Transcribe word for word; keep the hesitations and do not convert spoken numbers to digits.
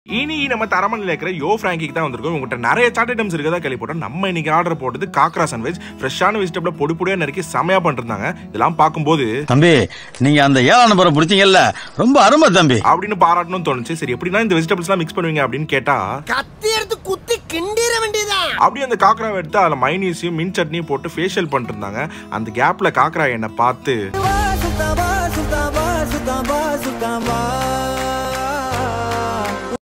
இனி நம்ம தரமணில இருக்கிற யோ ஃப்ராங்கிக்கு தான் வந்திருக்கோம். உங்கள்கிட்ட நிறைய சாட் ஐட்டம்ஸ் இருக்கதா கேள்விப்பட்டோம். நம்ம இன்னைக்கு ஆர்டர் போட்டது காக்ரா சாண்ட்விச். ஃப்ரெஷ்ஷான வெஜிடபிள் பொடி பொடியா நறுக்கி செமையா பண்ணிருந்தாங்க. இதெல்லாம் பார்க்கும்போது தம்பி நீங்க அந்த ஏழாம் நம்பரை பிடிச்சீங்கல்ல, ரொம்ப அருமை தம்பி அப்படின்னு பாராட்டணும்னு தோணுச்சு. சரி எப்படின்னா இந்த வெஜிடபிள்ஸ் எல்லாம் மிக்ஸ் பண்ணுவீங்க அப்படின்னு கேட்டா கத்தி எடுத்து குத்தி கிண்டிர வேண்டியதான். அப்படியே அந்த காக்ராவை எடுத்து அதில் மைனீஸையும் மின் சட்னியும் போட்டு ஃபேஷியல் பண்ணிட்டு இருந்தாங்க. அந்த கேப்ல காக்ரா என்னை பார்த்து